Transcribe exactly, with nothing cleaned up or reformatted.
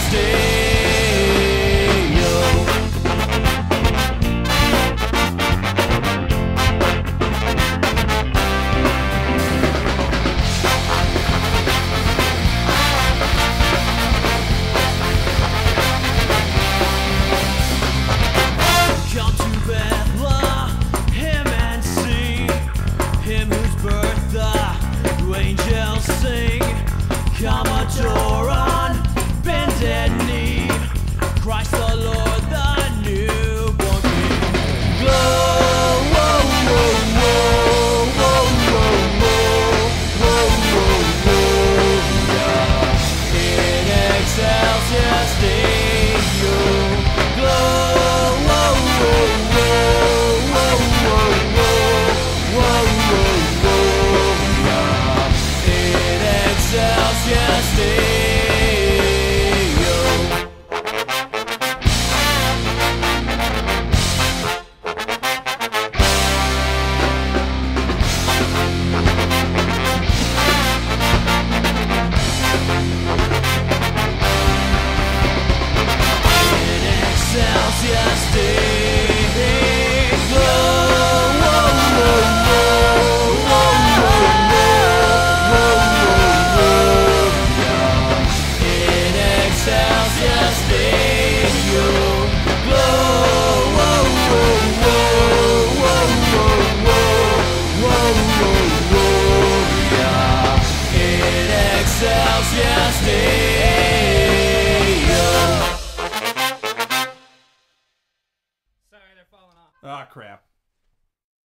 Come adore on bended knee, Christ the Lord, the newborn King. Glow, whoa, whoa, whoa, whoa, whoa, whoa, whoa, whoa, yeah. In excelsis Deo. Glow, whoa, whoa, whoa, whoa, whoa, whoa, whoa, whoa, whoa, yeah. In excelsis Deo.